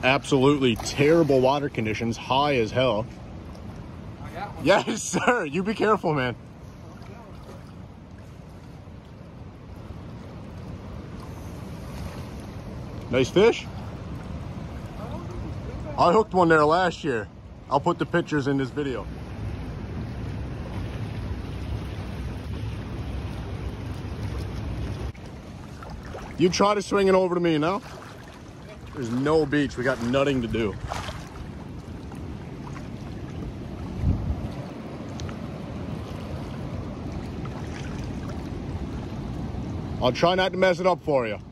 absolutely terrible water conditions, high as hell. I got one. Yes, sir. You be careful, man. Nice fish. I hooked one there last year. I'll put the pictures in this video. You try to swing it over to me now. There's no beach. We got nothing to do. I'll try not to mess it up for you.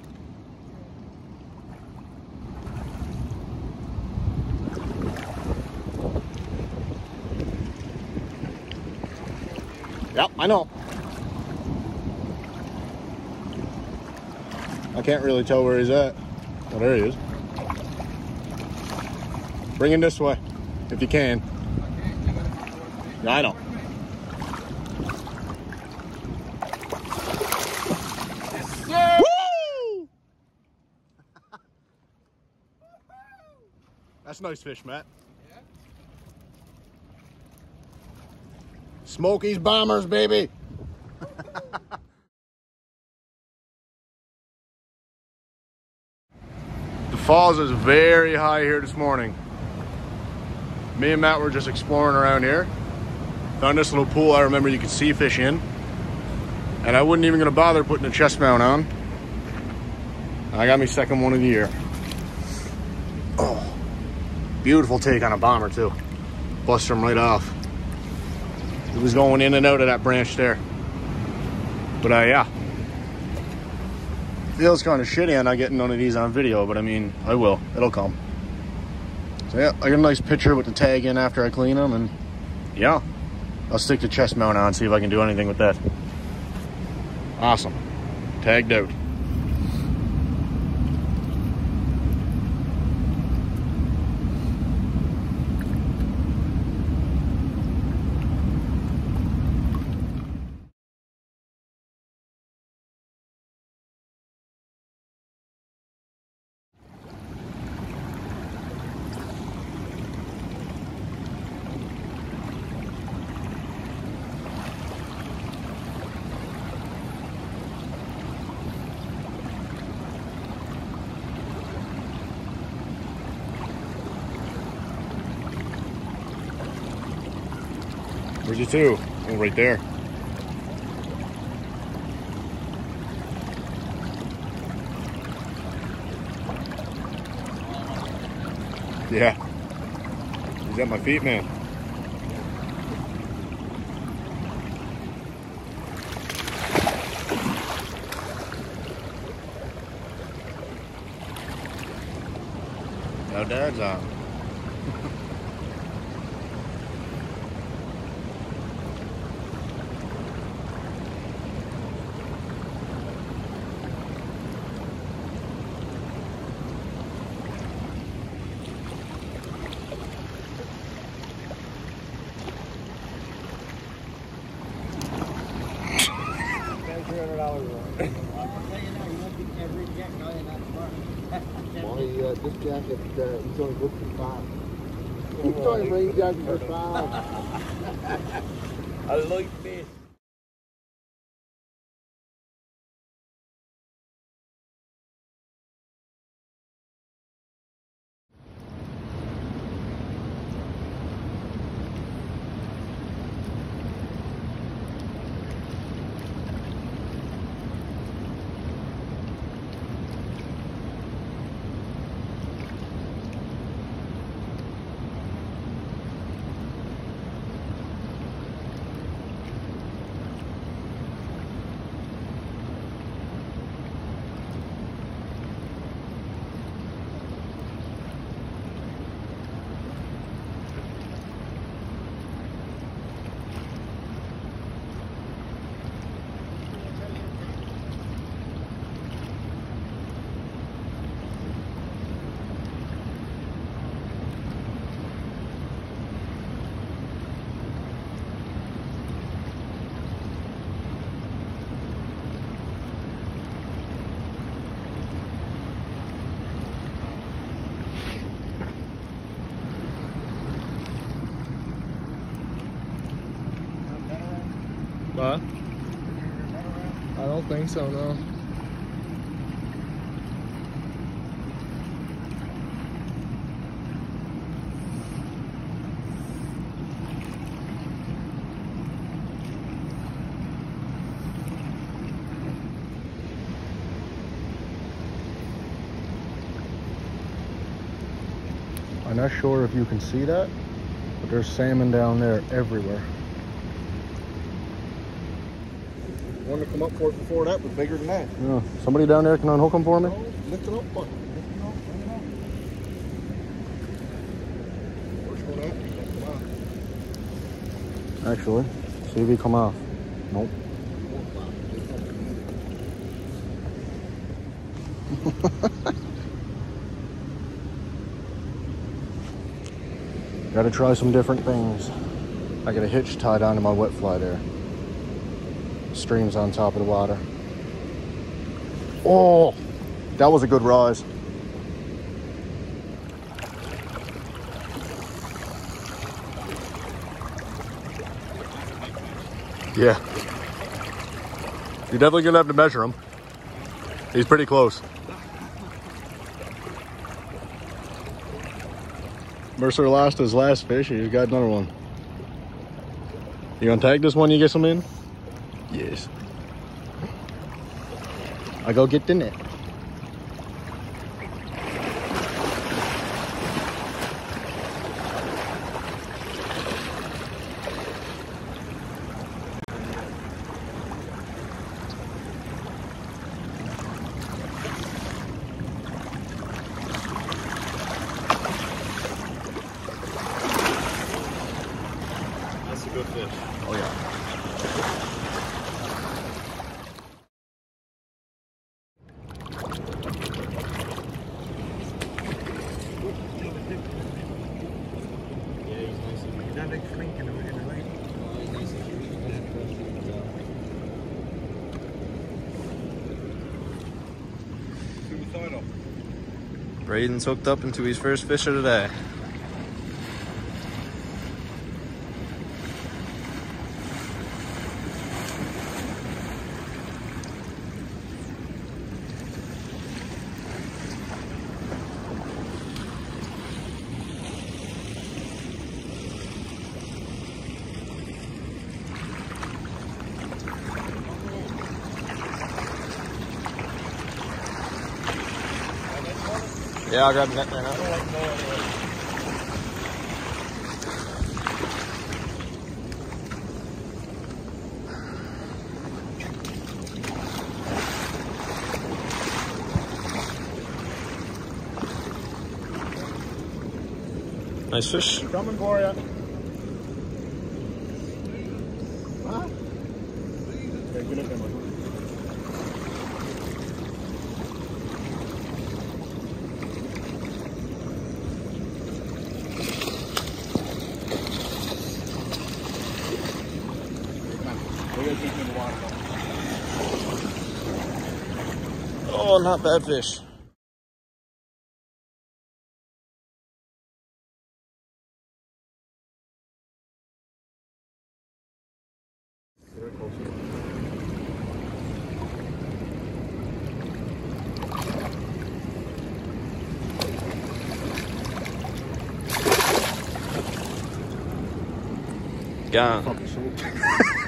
Yep, I know. I can't really tell where he's at. Oh, there he is. Bring him this way, if you can. Yeah, I know. Woo! That's a nice fish, Matt. Yeah. Smokies Bombers, baby. The falls is very high here this morning. Me and Matt were just exploring around here. Found this little pool I remember you could see fish in. And I wasn't even gonna bother putting a chest mount on. I got me second one of the year. Oh, beautiful take on a bomber too. Bust him right off. He was going in and out of that branch there. But yeah. Feels kind of shitty on not getting none of these on video, but I mean, I will. It'll come. So yeah, I got a nice picture with the tag in after I clean them, and yeah, I'll stick the chest mount on, see if I can do anything with that. Awesome. Tagged out. Where's your two? Oh, right there. Yeah. He's at my feet, man. Now Dad's on. This jacket, he's only booked for 5. He's only rain jacket for 5. I like this. What? I don't think so, no. I'm not sure if you can see that, but there's salmon down there everywhere. One to come up for it before that was bigger than that. Yeah. Somebody down there can unhook them for me? Oh, lift it up, buddy. Lift it up, bring it up. First one out, come on. Actually, see if he come off. Nope. Gotta try some different things. I got a hitch tied onto my wet fly there. Stream's on top of the water. Oh, that was a good rise. Yeah. You're definitely gonna have to measure him. He's pretty close. Mercer lost his last fish. He's got another one. You gonna tag this one you get some in? Yes. I go get the net. That's a good fish. Oh yeah. That big flink in the lake. Braden's hooked up into his first fish of the day. Yeah, I'll grab the net right now. Nice fish. Coming for you. Huh? Okay, good looking one. Oh, not bad fish. Gone.